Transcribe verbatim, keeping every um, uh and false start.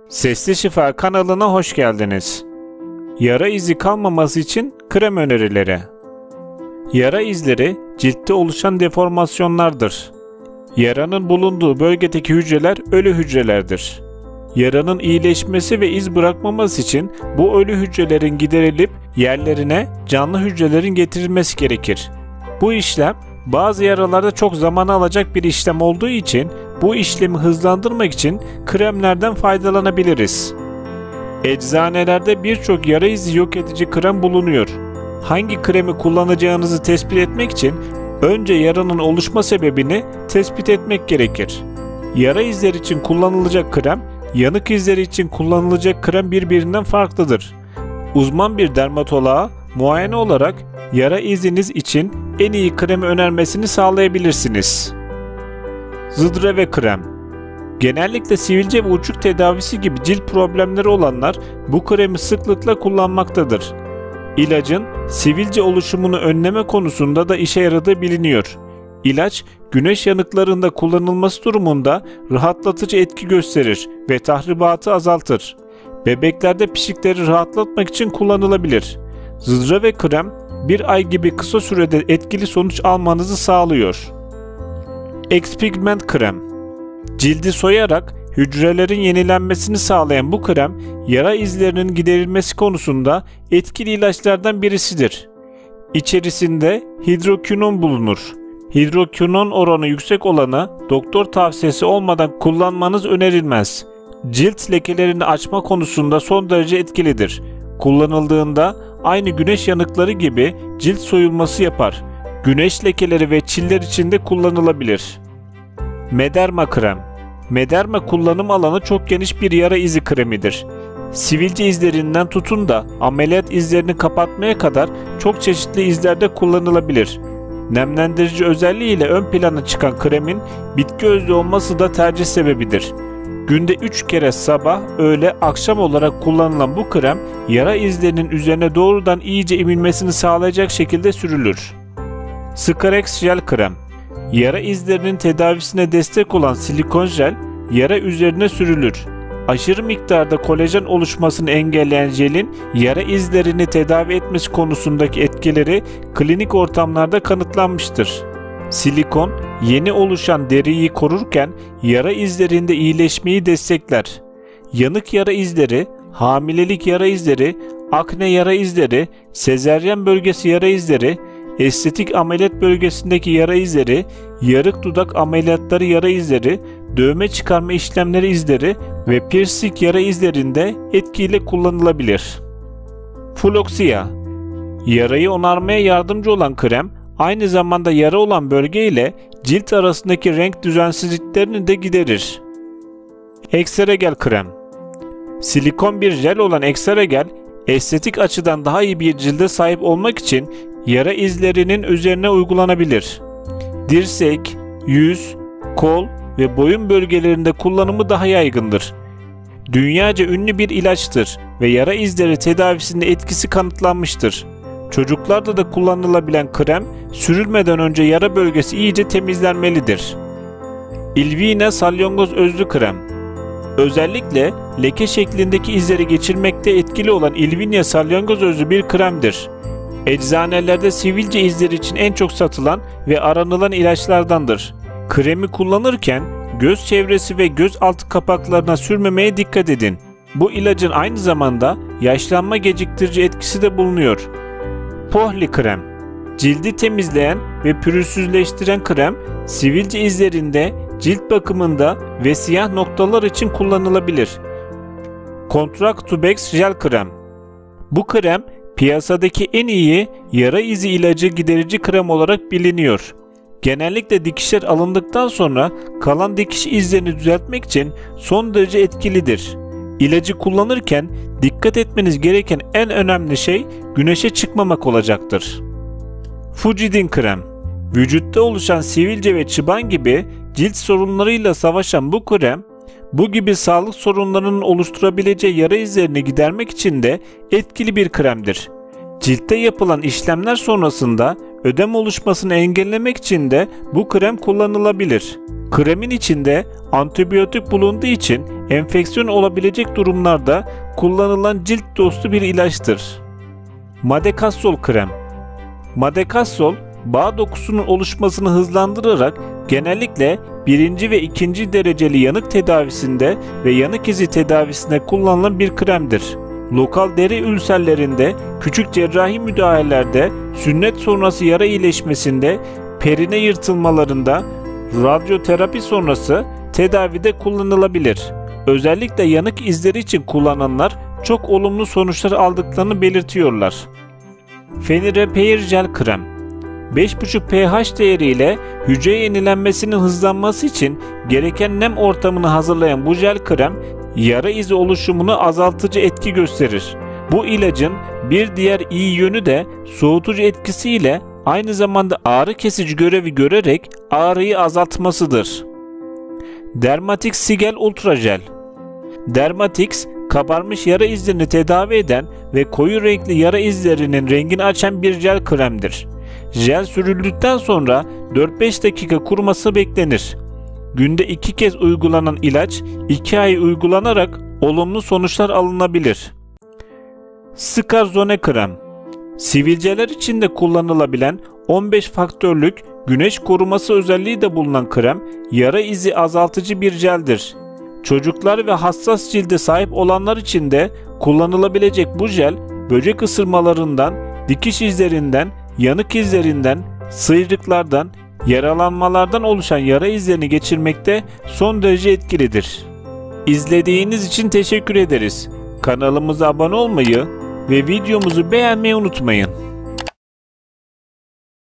Sesli Şifa kanalına hoş geldiniz. Yara izi kalmaması için krem önerileri. Yara izleri ciltte oluşan deformasyonlardır. Yaranın bulunduğu bölgedeki hücreler ölü hücrelerdir. Yaranın iyileşmesi ve iz bırakmaması için bu ölü hücrelerin giderilip yerlerine canlı hücrelerin getirilmesi gerekir. Bu işlem bazı yaralarda çok zaman alacak bir işlem olduğu için bu işlemi hızlandırmak için kremlerden faydalanabiliriz. Eczanelerde birçok yara izi yok edici krem bulunuyor. Hangi kremi kullanacağınızı tespit etmek için önce yaranın oluşma sebebini tespit etmek gerekir. Yara izleri için kullanılacak krem, yanık izleri için kullanılacak krem birbirinden farklıdır. Uzman bir dermatoloğa muayene olarak yara iziniz için en iyi kremi önermesini sağlayabilirsiniz. Zıdreve krem. Genellikle sivilce ve uçuk tedavisi gibi cilt problemleri olanlar bu kremi sıklıkla kullanmaktadır. İlacın sivilce oluşumunu önleme konusunda da işe yaradığı biliniyor. İlaç, güneş yanıklarında kullanılması durumunda rahatlatıcı etki gösterir ve tahribatı azaltır. Bebeklerde pişikleri rahatlatmak için kullanılabilir. Zıdreve krem, bir ay gibi kısa sürede etkili sonuç almanızı sağlıyor. X-Pigment krem. Cildi soyarak hücrelerin yenilenmesini sağlayan bu krem, yara izlerinin giderilmesi konusunda etkili ilaçlardan birisidir. İçerisinde hidrokinon bulunur. Hidrokinon oranı yüksek olanı doktor tavsiyesi olmadan kullanmanız önerilmez. Cilt lekelerini açma konusunda son derece etkilidir. Kullanıldığında aynı güneş yanıkları gibi cilt soyulması yapar. Güneş lekeleri ve çiller için de kullanılabilir. Mederma krem. Mederma kullanım alanı çok geniş bir yara izi kremidir. Sivilce izlerinden tutun da ameliyat izlerini kapatmaya kadar çok çeşitli izlerde kullanılabilir. Nemlendirici özelliğiyle ön plana çıkan kremin bitki özlü olması da tercih sebebidir. Günde üç kere sabah, öğle, akşam olarak kullanılan bu krem yara izlerinin üzerine doğrudan iyice emilmesini sağlayacak şekilde sürülür. Scarex jel krem. Yara izlerinin tedavisine destek olan silikon jel yara üzerine sürülür. Aşırı miktarda kolajen oluşmasını engelleyen jelin yara izlerini tedavi etmesi konusundaki etkileri klinik ortamlarda kanıtlanmıştır. Silikon, yeni oluşan deriyi korurken yara izlerinde iyileşmeyi destekler. Yanık yara izleri, hamilelik yara izleri, akne yara izleri, sezeryen bölgesi yara izleri, estetik ameliyat bölgesindeki yara izleri, yarık dudak ameliyatları yara izleri, dövme çıkarma işlemleri izleri ve piercing yara izlerinde etkiyle kullanılabilir. Floxia. Yarayı onarmaya yardımcı olan krem, aynı zamanda yara olan bölge ile cilt arasındaki renk düzensizliklerini de giderir. Exeragel krem. Silikon bir jel olan Exeragel, estetik açıdan daha iyi bir cilde sahip olmak için yara izlerinin üzerine uygulanabilir. Dirsek, yüz, kol ve boyun bölgelerinde kullanımı daha yaygındır. Dünyaca ünlü bir ilaçtır ve yara izleri tedavisinde etkisi kanıtlanmıştır. Çocuklarda da kullanılabilen krem, sürülmeden önce yara bölgesi iyice temizlenmelidir. Ilvina salyangoz özlü krem. Özellikle leke şeklindeki izleri geçirmekte etkili olan Ilvina salyangoz özlü bir kremdir. Eczanelerde sivilce izleri için en çok satılan ve aranılan ilaçlardandır. Kremi kullanırken göz çevresi ve göz altı kapaklarına sürmemeye dikkat edin. Bu ilacın aynı zamanda yaşlanma geciktirici etkisi de bulunuyor. Pohli krem. Cildi temizleyen ve pürüzsüzleştiren krem, sivilce izlerinde, cilt bakımında ve siyah noktalar için kullanılabilir. Contractubex jel krem. Bu krem, piyasadaki en iyi yara izi ilacı giderici krem olarak biliniyor. Genellikle dikişler alındıktan sonra kalan dikiş izlerini düzeltmek için son derece etkilidir. İlacı kullanırken dikkat etmeniz gereken en önemli şey güneşe çıkmamak olacaktır. Fujidin krem. Vücutta oluşan sivilce ve çıban gibi cilt sorunlarıyla savaşan bu krem, bu gibi sağlık sorunlarının oluşturabileceği yara izlerini gidermek için de etkili bir kremdir. Ciltte yapılan işlemler sonrasında ödem oluşmasını engellemek için de bu krem kullanılabilir. Kremin içinde antibiyotik bulunduğu için enfeksiyon olabilecek durumlarda kullanılan cilt dostu bir ilaçtır. Madekassol krem. Madekassol, bağ dokusunun oluşmasını hızlandırarak genellikle birinci ve ikinci dereceli yanık tedavisinde ve yanık izi tedavisinde kullanılan bir kremdir. Lokal deri ülserlerinde, küçük cerrahi müdahalelerde, sünnet sonrası yara iyileşmesinde, perine yırtılmalarında, radyoterapi sonrası tedavide kullanılabilir. Özellikle yanık izleri için kullananlar çok olumlu sonuçlar aldıklarını belirtiyorlar. Fenirepair jel krem. beş buçuk pH değeriyle hücre yenilenmesinin hızlanması için gereken nem ortamını hazırlayan bu jel krem, yara izi oluşumunu azaltıcı etki gösterir. Bu ilacın bir diğer iyi yönü de soğutucu etkisiyle aynı zamanda ağrı kesici görevi görerek ağrıyı azaltmasıdır. Dermatix Sigel Ultra Jel. Dermatix, kabarmış yara izlerini tedavi eden ve koyu renkli yara izlerinin rengini açan bir jel kremdir. Jel sürüldükten sonra dört beş dakika kuruması beklenir. Günde iki kez uygulanan ilaç iki ay uygulanarak olumlu sonuçlar alınabilir. Scarzone krem. Sivilceler için de kullanılabilen on beş faktörlük güneş koruması özelliği de bulunan krem, yara izi azaltıcı bir jeldir. Çocuklar ve hassas cilde sahip olanlar için de kullanılabilecek bu jel, böcek ısırmalarından, dikiş izlerinden, yanık izlerinden, sıyrıklardan, yaralanmalardan oluşan yara izlerini geçirmekte son derece etkilidir. İzlediğiniz için teşekkür ederiz. Kanalımıza abone olmayı ve videomuzu beğenmeyi unutmayın.